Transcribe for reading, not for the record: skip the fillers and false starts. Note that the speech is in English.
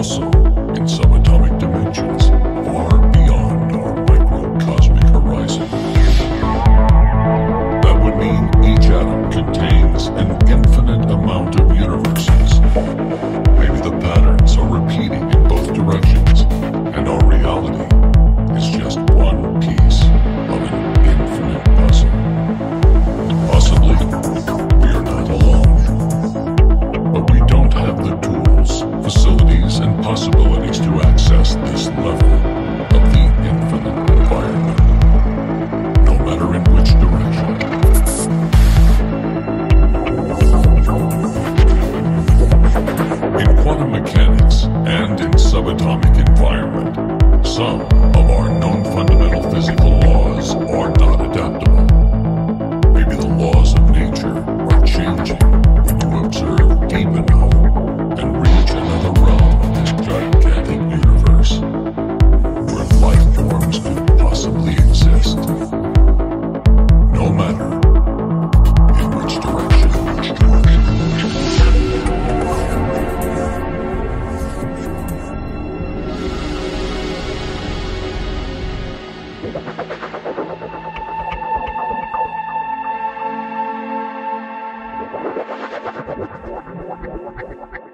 also in subatomic dimensions, far beyond our microcosmic horizon. That would mean each atom contains an infinite amount of universes. Maybe the patterns are repeating in both directions, and our reality is just one piece of an infinite puzzle. Possibly, we are not alone. But we don't have the tools, facilities, and possibilities to access this level of the infinite environment, no matter in which direction. In quantum mechanics and in subatomic environment, some of our known fundamental physical laws are not adaptable. Maybe the laws of nature are changing when you observe deep enough and reach another realm of this gigantic universe where life forms could possibly exist, no matter in which direction. Thank you.